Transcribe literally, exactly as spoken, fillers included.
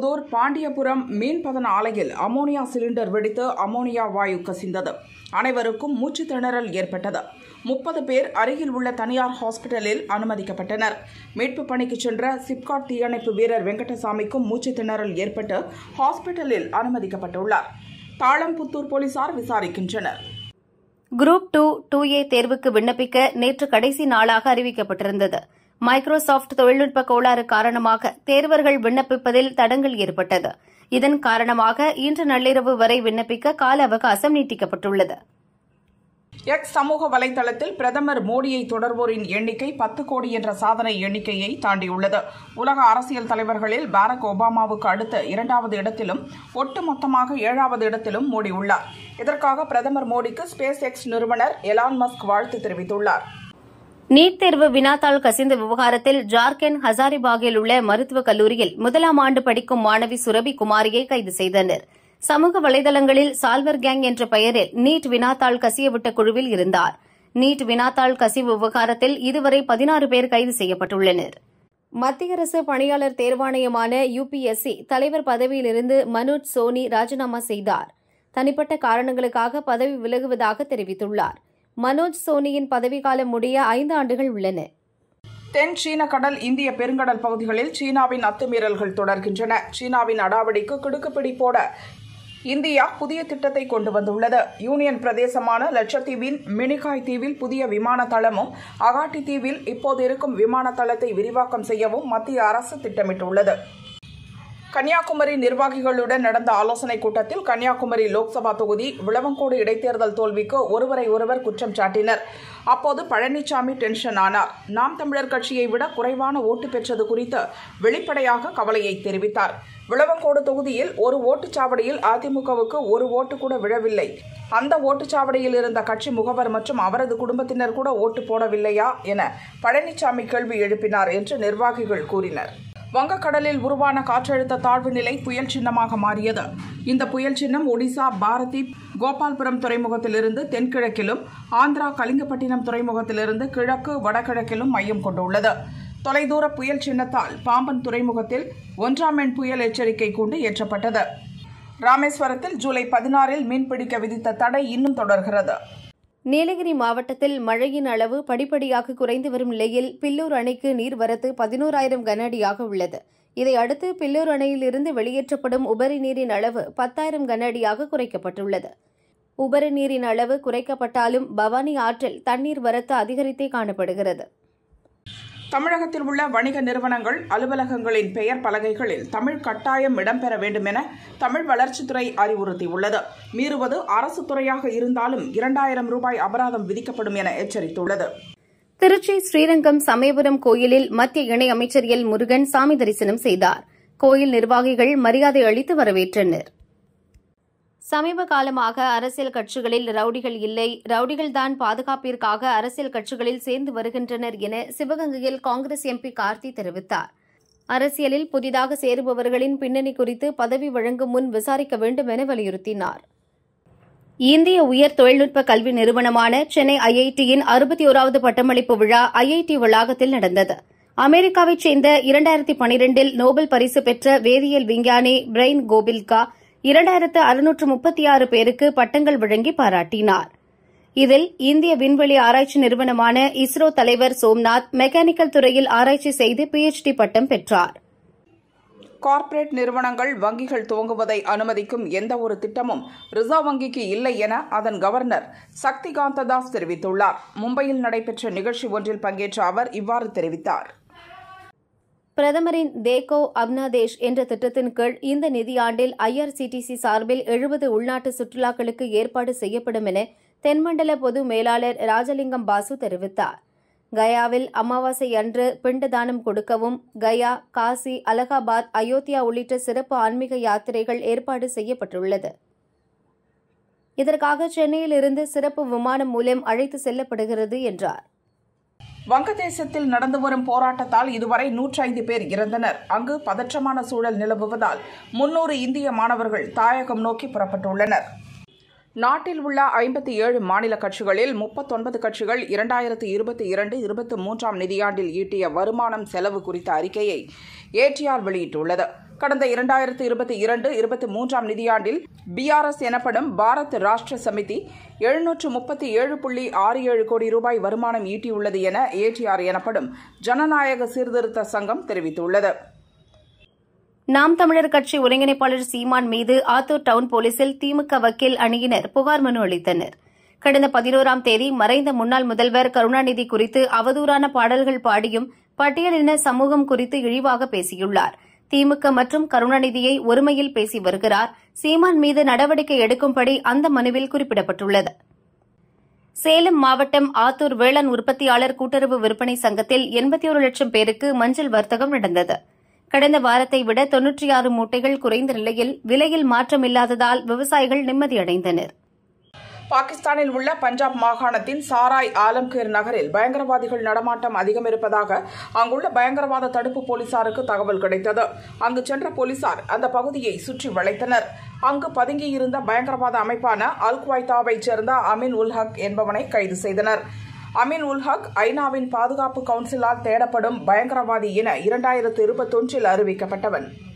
ஸ்ரீபெரும்புதூர் பாண்டியபுரம் மீன்பதன ஆலையில் ammonia cylinder வெடித்து அமோனியா வாயு கசிந்தது. அனைவருக்கும் மூச்சு திணறல் ஏற்பட்டது. முப்பது பேர் அருகில் உள்ள தனியார் ஹாஸ்பிட்டலில் அனுமதிக்கப்பட்டனர். மீட்பு பணிக்கு சென்ற சிப்காட் தீயணைப்பு வீரர் வெங்கடசாமிக்கும் மூச்சு திணறல் ஏற்பட்டு ஹாஸ்பிட்டலில் அனுமதிக்கப்பட்டுள்ளார். தாளம்புத்தூர் போலீசார் விசாரிக்கின்றனர். குரூப் டூ டூ ஏ தேர்வுக்கு விண்ணப்பிக்க நேற்று கடைசி நாளாக அறிவிக்கப்பட்டிருந்தது. மைக்ரோசாப்ட் தொழில்நுட்ப கோளாறு காரணமாக தேர்வர்கள் விண்ணப்பிப்பதில் தடங்கல் ஏற்பட்டது. இதன் காரணமாக இன்று நள்ளிரவு வரை விண்ணப்பிக்க கால அவகாசம் நீட்டிக்கப்பட்டுள்ளது. எக்ஸ் சமூக வலைதளத்தில் பிரதமர் மோடியை தொடர்வோரின் எண்ணிக்கை பத்து கோடி என்ற சாதனை எண்ணிக்கையை தாண்டியுள்ளது. உலக அரசியல் தலைவர்களில் பாரக் ஒபாமாவுக்கு அடுத்து இரண்டாவது இடத்திலும் ஒட்டுமொத்தமாக ஏழாவது இடத்திலும் மோடி உள்ளார். இதற்காக பிரதமர் மோடிக்கு ஸ்பேஸ் எக்ஸ் நிறுவனர் எலான் மஸ்க் வாழ்த்து தெரிவித்துள்ளார். நீட் தேர்வு வினாத்தாள் கசிந்த விவகாரத்தில் ஜார்க்கண்ட் ஹசாரிபாகில் உள்ள மருத்துவக் கல்லூரியில் முதலாம் ஆண்டு படிக்கும் மாணவி சுரபி குமாரியை கைது செய்தனர். சமூக வலைதளங்களில் சால்வர் கேங் என்ற பெயரில் நீட் வினாத்தாள் கசியவிட்ட குழுவில் இருந்தார். நீட் வினாத்தாள் கசிவு விவகாரத்தில் இதுவரை பதினாறு பேர் கைது செய்யப்பட்டுள்ளனர். மத்திய அரசு பணியாளர் தேர்வாணையமான யு பி எஸ் சி தலைவர் பதவியிலிருந்து மனோஜ் சோனி ராஜினாமா செய்தார். தனிப்பட்ட காரணங்களுக்காக பதவி விலகுவதாக தெரிவித்துள்ளார். மனோஜ் சோனியின் பதவிக்காலம் முடிய ஐந்து ஆண்டுகள் உள்ளன. தென் சீன கடல் இந்திய பெருங்கடல் பகுதிகளில் சீனாவின் அத்துமீறல்கள் தொடர்கின்றன. சீனாவின் அடாவடிக்கு கிடுக்குப்பிடி போட இந்தியா புதிய திட்டத்தை கொண்டு வந்துள்ளது. யூனியன் பிரதேசமான லட்சத்தீவின் மினிகாய் தீவில் புதிய விமான தளமும் அகாட்டி தீவில் இப்போது இருக்கும் விமான தளத்தை விரிவாக்கம் செய்யவும் மத்திய அரசு திட்டமிட்டுள்ளது. கன்னியாகுமரி நிர்வாகிகளுடன் நடந்த ஆலோசனைக் கூட்டத்தில் கன்னியாகுமரி லோக்சபா தொகுதி விளவங்கோடு இடைத்தேர்தல் தோல்விக்கு ஒருவரை ஒருவர் குற்றம் சாட்டினர். அப்போது பழனிசாமி டென்ஷன் ஆனார். நாம் தமிழர் கட்சியை விட குறைவான ஓட்டு பெற்றது குறித்து வெளிப்படையாக கவலையை தெரிவித்தார். விளவங்கோடு தொகுதியில் ஒரு ஓட்டுச்சாவடியில் அதிமுகவுக்கு ஒரு ஓட்டு கூட விழவில்லை. அந்த ஓட்டுச்சாவடியில் இருந்த கட்சி முகவர் மற்றும் அவரது குடும்பத்தினர் கூட ஓட்டு போடவில்லையா என பழனிசாமி கேள்வி எழுப்பினார் என்று நிர்வாகிகள் கூறினர். வங்கக்கடலில் உருவான காற்றழுத்த தாழ்வு நிலை புயல் சின்னமாக மாறியது. இந்த புயல் சின்னம் ஒடிசா பாரதி கோபால்புரம் துறைமுகத்திலிருந்து தென்கிழக்கிலும் ஆந்திரா கலிங்கப்பட்டினம் துறைமுகத்திலிருந்து கிழக்கு வடகிழக்கிலும் மையம் கொண்டுள்ளது. தொலைதூர புயல் சின்னத்தால் பாம்பன் துறைமுகத்தில் ஒன்றாம் எண் புயல் எச்சரிக்கை கூண்டு ஏற்றப்பட்டது. ராமேஸ்வரத்தில் ஜூலை பதினாறில் மீன்பிடிக்க விதித்த தடை இன்னும் தொடர்கிறது. நீலகிரி மாவட்டத்தில் மழையின் அளவு படிப்படியாக குறைந்து வரும் நிலையில் பில்லூர் அணைக்கு நீர்வரத்து பதினோராயிரம் கன அடியாக உள்ளது. இதையடுத்து பில்லூர் அணையிலிருந்து வெளியேற்றப்படும் உபரி நீரின் அளவு பத்தாயிரம் கன அடியாக குறைக்கப்பட்டுள்ளது. உபரி நீரின் அளவு குறைக்கப்பட்டாலும் பவானி ஆற்றில் தண்ணீர் வரத்து அதிகரித்தே காணப்படுகிறது. தமிழகத்தில் உள்ள வணிக நிறுவனங்கள் அலுவலகங்களின் பெயர் பலகைகளில் தமிழ் கட்டாயம் இடம்பெற வேண்டும் என தமிழ் வளர்ச்சித்துறை அறிவுறுத்தியுள்ளது. மீறுவது அரசு துறையாக இருந்தாலும் இரண்டாயிரம் ரூபாய் அபராதம் விதிக்கப்படும் என எச்சரித்துள்ளது. திருச்சி ஸ்ரீரங்கம் சமயபுரம் கோயிலில் மத்திய இணையமைச்சர் எல் முருகன் சாமி தரிசனம் செய்தார். கோயில் நிர்வாகிகள் மரியாதை அளித்து வரவேற்றனர். சமீப காலமாக அரசியல் கட்சிகளில் ரவுடிகள் இல்லை, ரவுடிகள்தான் பாதுகாப்பிற்காக அரசியல் கட்சிகளில் சேர்ந்து வருகின்றனர் என சிவகங்கையில் காங்கிரஸ் எம்பி கார்த்தி தெரிவித்தார். அரசியலில் புதிதாக சேருபவர்களின் பின்னணி குறித்து பதவி வழங்கும் முன் விசாரிக்க வேண்டும் என வலியுறுத்தினார். இந்திய உயர் தொழில்நுட்ப கல்வி நிறுவனமான சென்னை ஐ ஐ டியின் அறுபத்தி ஓராவது பட்டமளிப்பு விழா ஐ ஐ டி வளாகத்தில் நடந்தது. அமெரிக்காவைச் சேர்ந்த இரண்டாயிரத்தி பனிரெண்டில் நோபல் பரிசு பெற்ற வேதியியல் விஞ்ஞானி பிரைன் கோபில்கா இரண்டாயிரத்து அறுநூற்று முப்பத்தி ஆறு பேருக்கு பட்டங்கள் வழங்கி பாராட்டினார். இதில் இந்திய விண்வெளி ஆராய்ச்சி நிறுவனமான இஸ்ரோ தலைவர் சோம்நாத் மெக்கானிக்கல் துறையில் ஆராய்ச்சி செய்து பி எச் டி பட்டம் பெற்றார். கார்ப்பரேட் நிறுவனங்கள் வங்கிகள் துவங்குவதை அனுமதிக்கும் எந்தவொரு திட்டமும் ரிசர்வ் வங்கிக்கு இல்லை என அதன் கவர்னர் சக்திகாந்த தாஸ் தெரிவித்துள்ளார். மும்பையில் நடைபெற்ற நிகழ்ச்சி ஒன்றில் பங்கேற்ற அவர் இவ்வாறு தெரிவித்தார். பிரதமரின் தேக்கோ அப்னாதேஷ் என்ற திட்டத்தின் கீழ் இந்த நிதியாண்டில் I R C T C சார்பில் எழுபது உள்நாட்டு சுற்றுலாக்களுக்கு ஏற்பாடு செய்யப்படும் என தென்மண்டல பொது மேலாளர் ராஜலிங்கம் பாசு தெரிவித்தார். கயாவில் அமாவாசை அன்று பிண்டதானம் கொடுக்கவும் கயா, காசி, அலகாபாத், அயோத்தியா உள்ளிட்ட சிறப்பு ஆன்மீக யாத்திரைகள் ஏற்பாடு செய்யப்பட்டுள்ளது. இதற்காக சென்னையிலிருந்து சிறப்பு விமானம் மூலம் அழைத்து செல்லப்படுகிறது என்றார். வங்கதேசத்தில் நடந்து வரும் போராட்டத்தால் இதுவரை நூற்றி ஐந்து பேர் இறந்தனர். அங்கு பதற்றமான சூழல் நிலவுவதால் முன்னூறு இந்திய மாணவர்கள் தாயகம் நோக்கி புறப்பட்டுள்ளனர். நாட்டில் உள்ள ஐம்பத்தி ஏழு மாநில கட்சிகளில் முப்பத்தொன்பது கட்சிகள் இரண்டாயிரத்து இருபத்தி இரண்டு இருபத்தி மூன்றாம் நிதியாண்டில் ஈட்டிய வருமானம் செலவு குறித்த அறிக்கையை ஏ டி ஆர் வெளியிட்டுள்ளது. கடந்த இரண்டாயிரத்து இருபத்தி இரண்டு இருபத்தி மூன்றாம் நிதியாண்டில் பிஆர்எஸ் எனப்படும் பாரத் ராஷ்டிர சமிதி எழுநூற்று முப்பத்தி ஏழு புள்ளி ஆறு ஏழு கோடி ரூபாய் வருமானம் ஈட்டியுள்ளது என ஏடிஆர் எனப்படும் ஜனநாயக சீர்திருத்த சங்கம் தெரிவித்துள்ளது. நாம் தமிழர் கட்சி ஒருங்கிணைப்பாளர் சீமான் மீது ஆத்தூர் டவுன் போலீசில் திமுக வக்கீல் அணியினர் புகார் மனு அளித்தனர். கடந்த பதினோராம் தேதி மறைந்த முன்னாள் முதல்வர் கருணாநிதி குறித்து அவதூறான பாடல்கள் பாடியும் பட்டியலின சமூகம் குறித்து இழிவாக பேசியுள்ளார். திமுக மற்றும் கருணாநிதியை ஒருமையில் பேசி வருகிறார். சீமான் மீது நடவடிக்கை எடுக்கும்படி அந்த மனுவில் குறிப்பிடப்பட்டுள்ளது. சேலம் மாவட்டம் ஆத்தூர் வேளாண் உற்பத்தியாளர் கூட்டுறவு விற்பனை சங்கத்தில் எண்பத்தி ஒரு லட்சம் பேருக்கு மஞ்சள் வர்த்தகம் நடந்தது. கடந்த வாரத்தை விட தொன்னூற்றி ஆறு மூட்டைகள் குறைந்த நிலையில் விலையில் மாற்றமில்லாததால் விவசாயிகள் நிம்மதியடைந்தனர். பாகிஸ்தானில் உள்ள பஞ்சாப் மாகாணத்தின் சாராய் ஆலம்கீர் நகரில் பயங்கரவாதிகள் நடமாட்டம் அதிகம் இருப்பதாக அங்குள்ள பயங்கரவாத தடுப்பு போலீசாருக்கு தகவல் கிடைத்தது. அங்கு சென்ற போலீசார் அந்த பகுதியை சுற்றி வளைத்தனர். அங்கு பதுங்கியிருந்த பயங்கரவாத அமைப்பான அல் குவைதாவைச் சேர்ந்த அமீன் உல் ஹக் என்பவனை கைது செய்தனர். அமீன் உல் ஹக் ஐநாவின் பாதுகாப்பு கவுன்சிலால் தேடப்படும் பயங்கரவாதி என இரண்டாயிரத்து இருபத்தொன்றில் அறிவிக்கப்பட்டவன்.